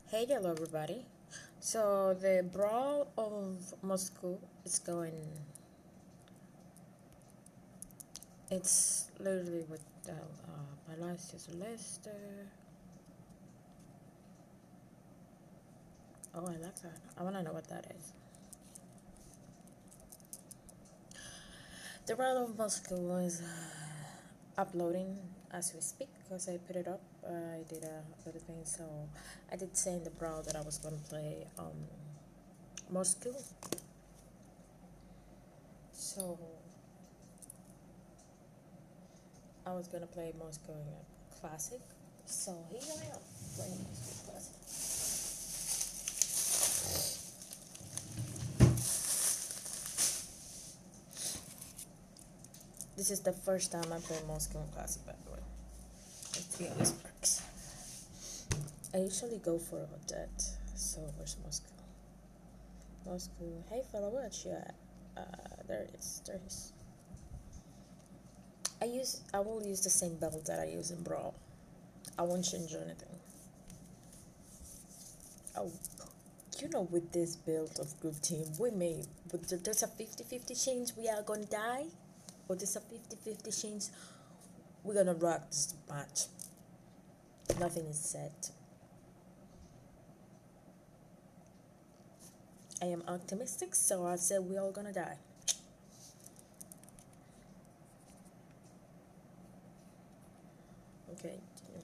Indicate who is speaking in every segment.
Speaker 1: Hey, hello everybody. So the Brawl of Moscow is going. It's literally with my last is Leicester. Oh, I like that. I wanna know what that is. The Brawl of Moscow is uploading as we speak because I put it up. I did a little thing, so I did say in the Brawl that I was gonna play Moscow. So I was gonna play Moscow in a classic. So here I am playing Moscow classic. This is the first time I play Moskov Classic, by the way. Let's see how this works. I usually go for a dead, so where's Moscow? Moscow, hey fella, where you at? There it is, there it is. I will use the same build that I use in Brawl. I won't change anything. Oh, you know, with this build of group team, we may, but there's a 50-50 chance we are gonna die, or there's a 50-50 chance we're gonna rock this match. Nothing is set. I am optimistic, so I said we all gonna die. Okay.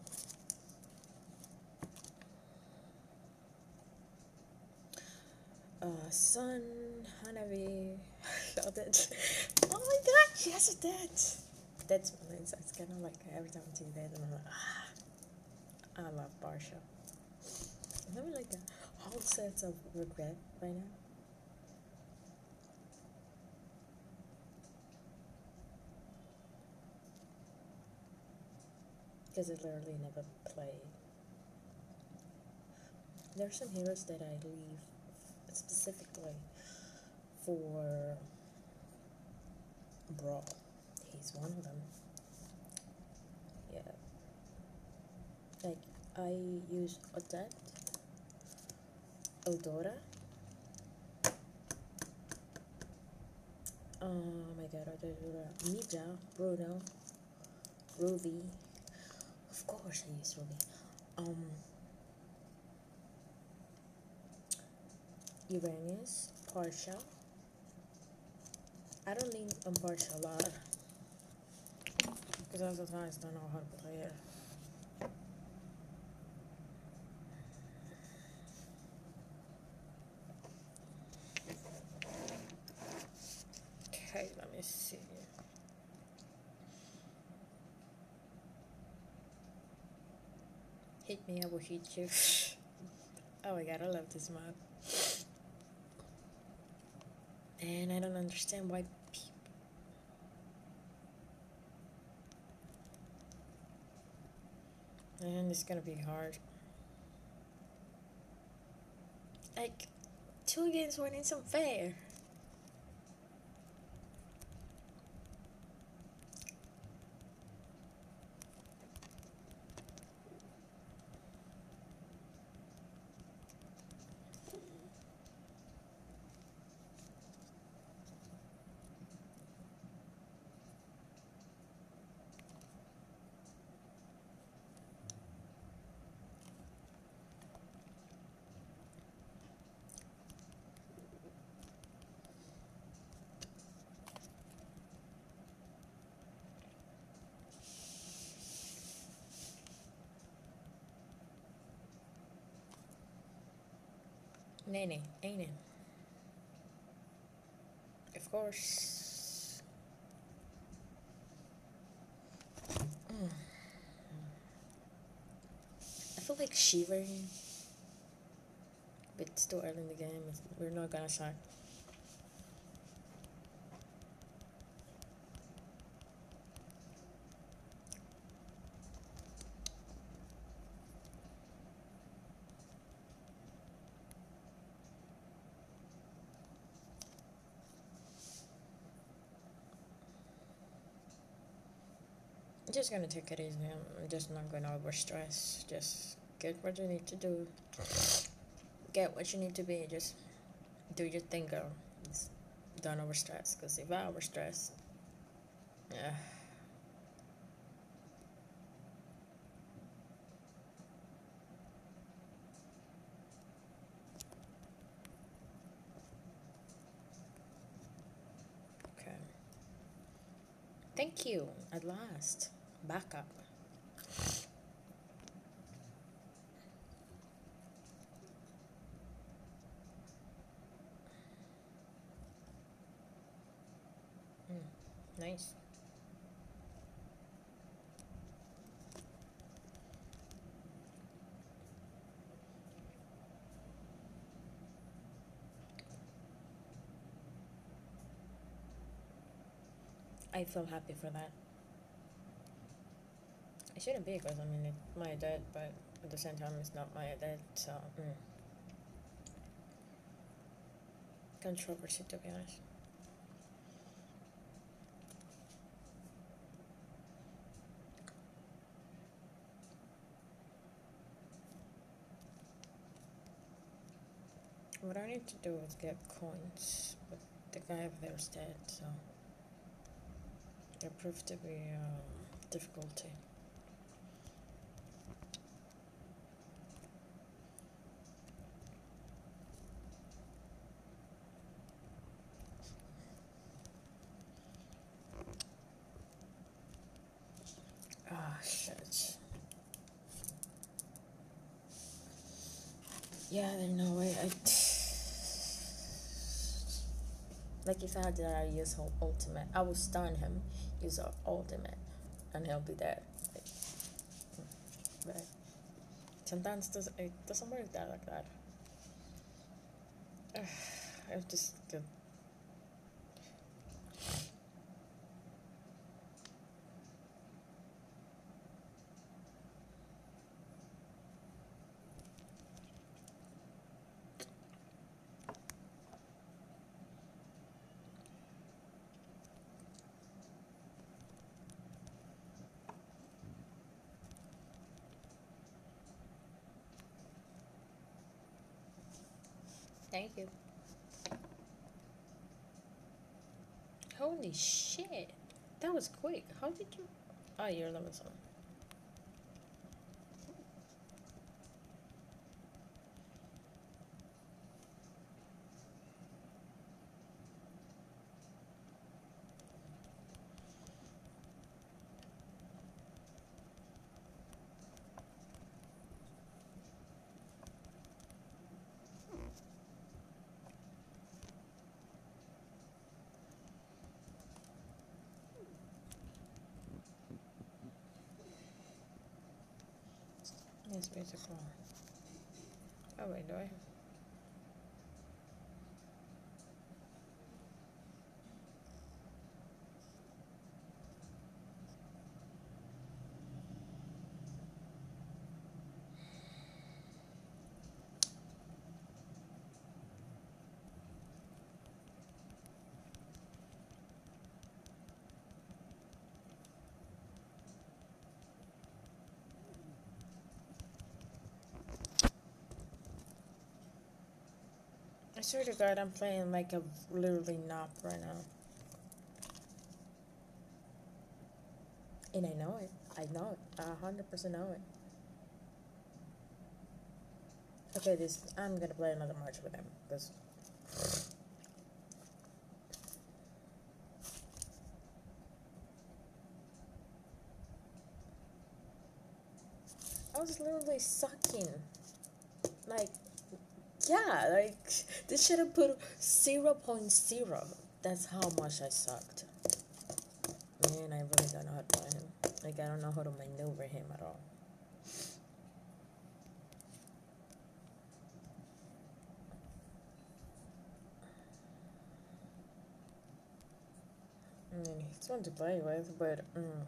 Speaker 1: Sun, Hanabi, Claudette. Oh my god, she has a dead. That's my lens. It's kind of like every time I see that, I'm like, I love Barsha. I'm having like a whole sense of regret right now. Because I literally never play. There are some heroes that I leave specifically for Brawl. He's one of them. Yeah. Like, I use Odette, Eldora. Oh my god, Odette, Mija, Bruno, Ruby. Of course I use Ruby. Uranus, Partial. I don't need Partial a lot because I sometimes don't know how to play it. Okay, let me see. Hit me, I will hit you. Oh my god, I love this map. And I don't understand why people. And it's gonna be hard. Like, 2 against 1 isn't fair. Nene, ain't it? Of course. I feel like shivering, but it's still early in the game. We're not gonna start. I'm just gonna take it easy. I'm just not gonna over stress. Just Get what you need to do. Get what you need to be. Just do your thing, girl. Just don't overstress. Because if I overstress, yeah. Okay. Thank you. At last. Back up. Nice. I feel happy for that. I shouldn't be because I mean it's my dad, but at the same time it's not my dad, so controversy to be honest. What I need to do is get coins, but the guy over there is dead, so it proved to be a difficulty. Ah, shit. Yeah, there's no way. Like if I had that, I use her ultimate. I would stun him, use her ultimate, and he'll be dead. Like, but sometimes it doesn't work that like that. I just get. Thank you. Holy shit, that was quick. How did you? Oh, you're level 7. It's beautiful. Oh wait, do I? I swear to God, I'm playing like a literally knob right now. And I know it. I know it. I 100% know it. Okay, I'm gonna play another match with him because I was literally sucking. Like, yeah, like this should have put 0.0. That's how much I sucked. Man, I really don't know how to play him. Like, I don't know how to maneuver him at all. I mean, he's fun to play with, but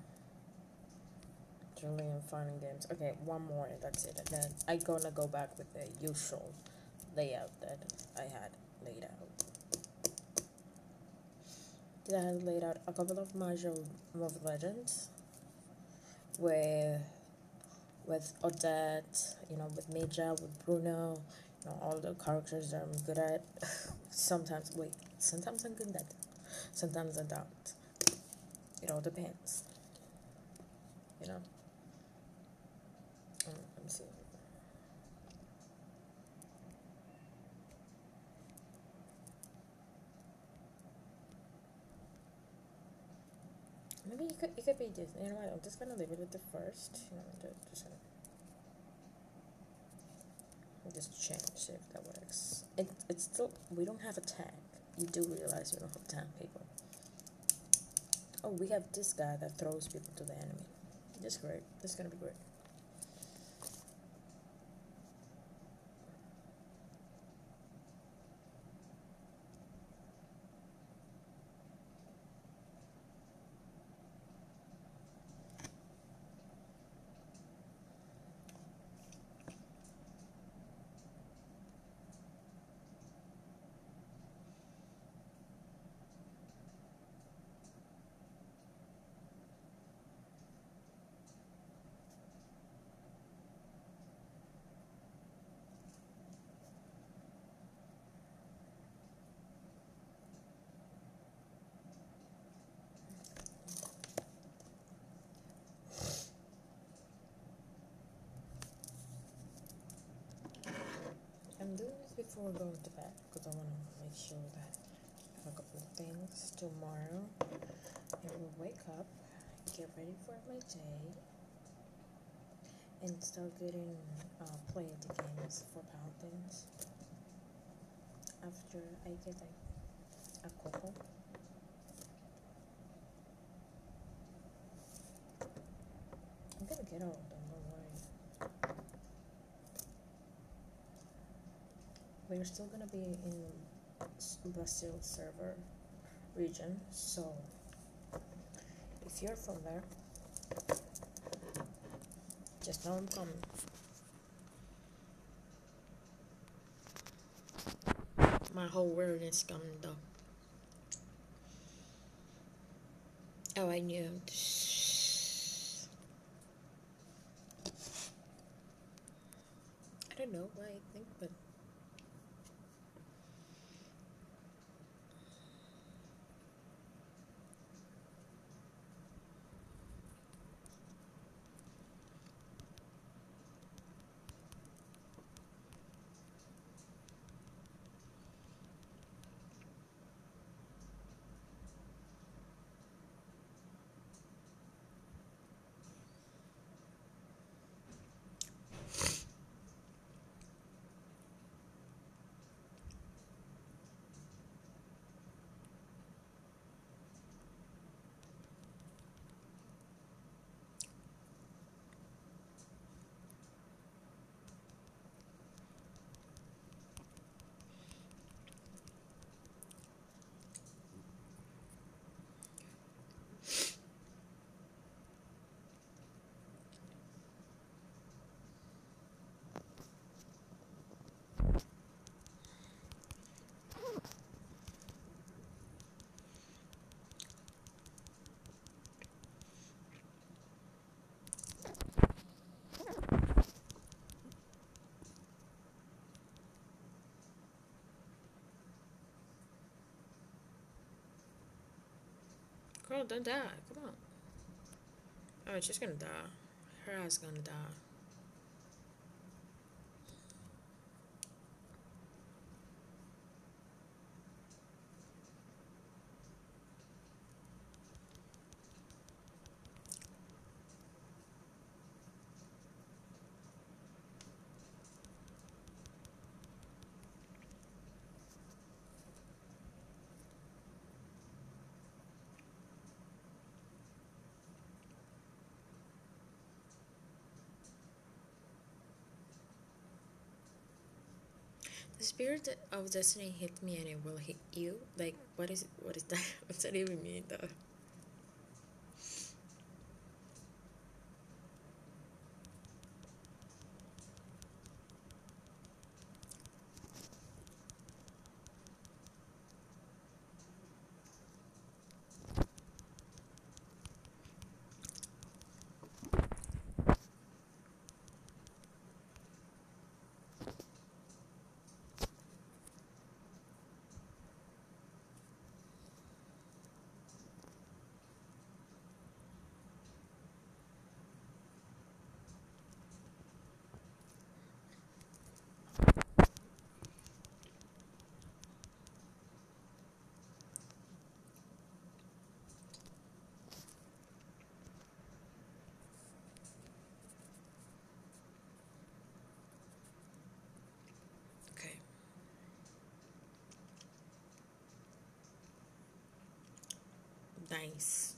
Speaker 1: it's really fun in games. Okay, one more, and that's it. And then I'm gonna go back with the usual layout that I had laid out. I had laid out a couple of Mobile Legends with with Odette, with Major, with Bruno, all the characters that I'm good at. Sometimes I'm good at, sometimes I don't. It all depends, you know. Let me see. Maybe it could be this. You know what? I'm just gonna leave it with the first. Just change, see if that works. It's still, we don't have a tag. You do realize we don't have a tag, people. Oh, we have this guy that throws people to the enemy. This is great. This is gonna be great. I'm doing this before going to bed because I want to make sure that I have a couple of things tomorrow. I will wake up, get ready for my day, and start getting playing the games for Paladins. After I get a couple. I'm gonna get all of them, don't worry. We're still gonna be in Brazil server region, so if you're from there, just know I'm coming. My whole world is coming though. Oh, I knew. I don't know why I think, but girl, don't die. Come on. Oh, she's gonna die. Her ass gonna die. The spirit of destiny hit me and it will hit you. Like, what is it? What is that? What's that even mean, though? Nice.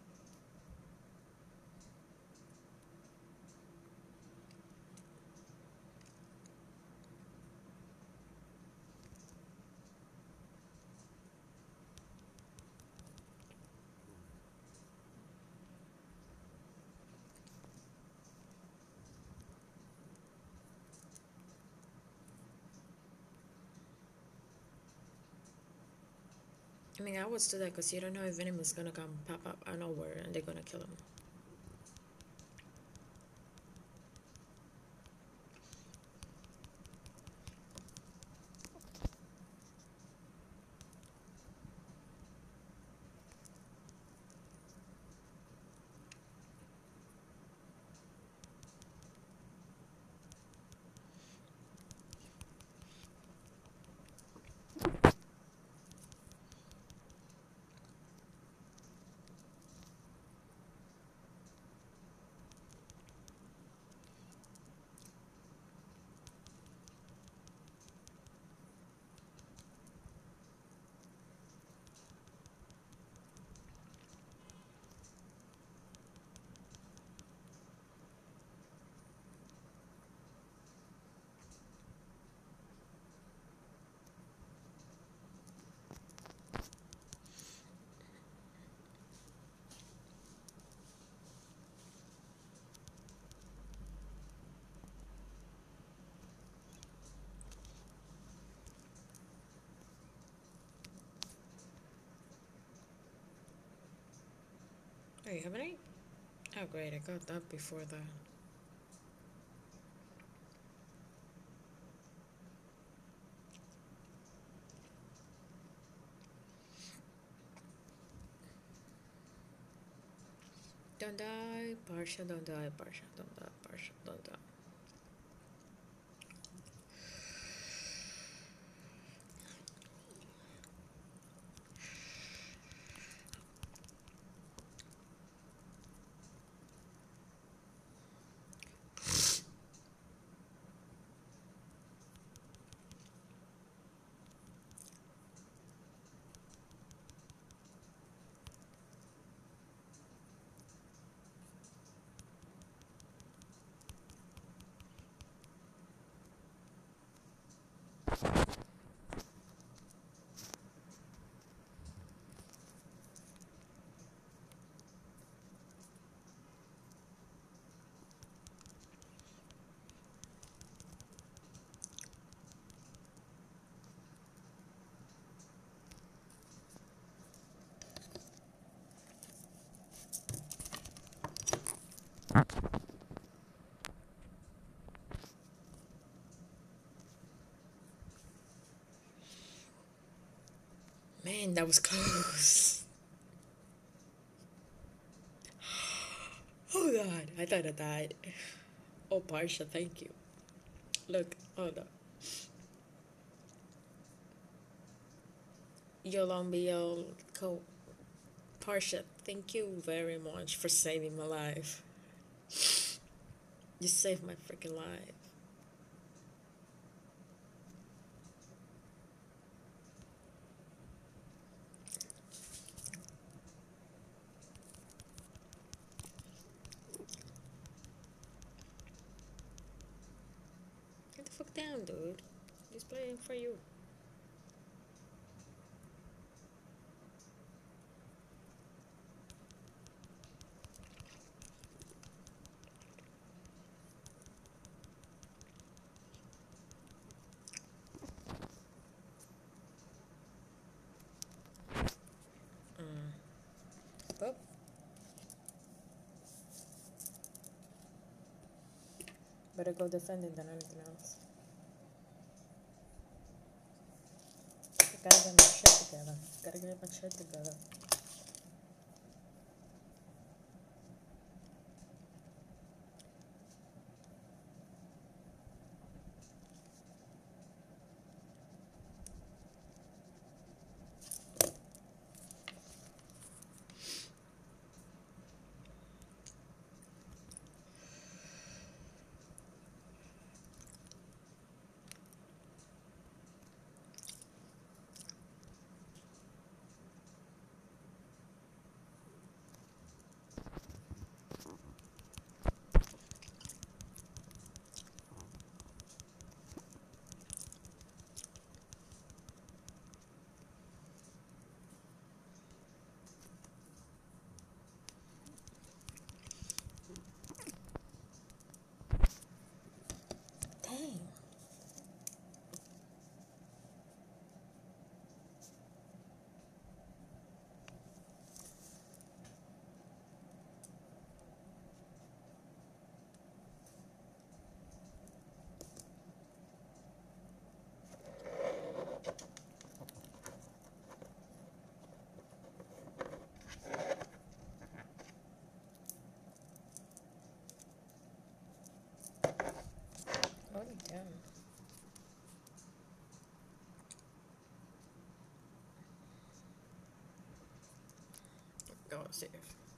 Speaker 1: I mean, I would do that because you don't know if venom is gonna come pop up out of nowhere and they're gonna kill him. Wait, haven't I? Oh, great, I got that before that. Don't die, Barsha, don't die, Barsha, don't die, Barsha, don't die. Man, that was close. Oh god, I thought I died. Oh, Barsha, thank you. Look, hold up. Yolombiel, Parsha, thank you very much for saving my life. You saved my freaking life. Get the fuck down, dude. He's playing for you. Oh, better go defending than anything else. I gotta get my shit together. Gotta get my shit together. go upstairs.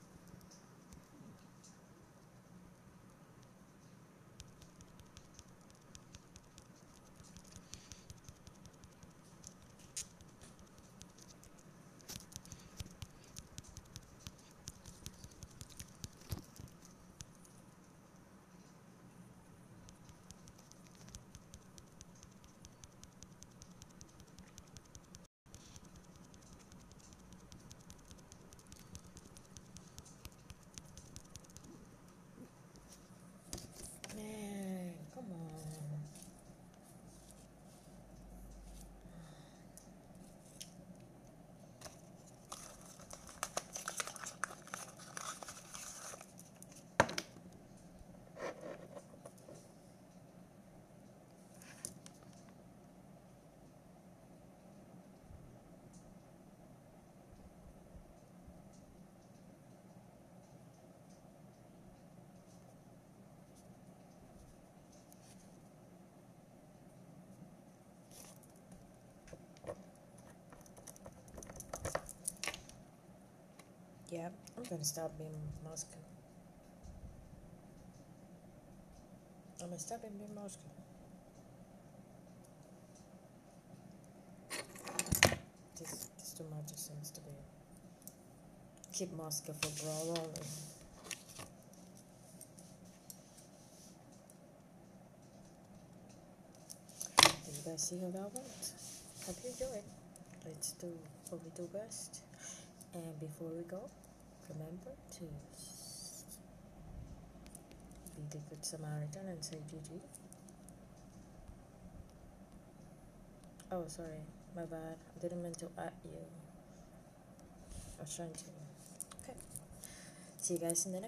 Speaker 1: Man, come on. Yeah, I'm gonna stop being Moskov. I'm gonna stop being Moskov. This too much it seems to be. Keep Moskov for Brawl only. You guys see how that went? Hope you enjoyed. Let's do what we do best. And before we go, remember to be the good Samaritan and say GG. Oh, sorry, my bad. I didn't mean to at you. I was trying to. Okay. See you guys in the next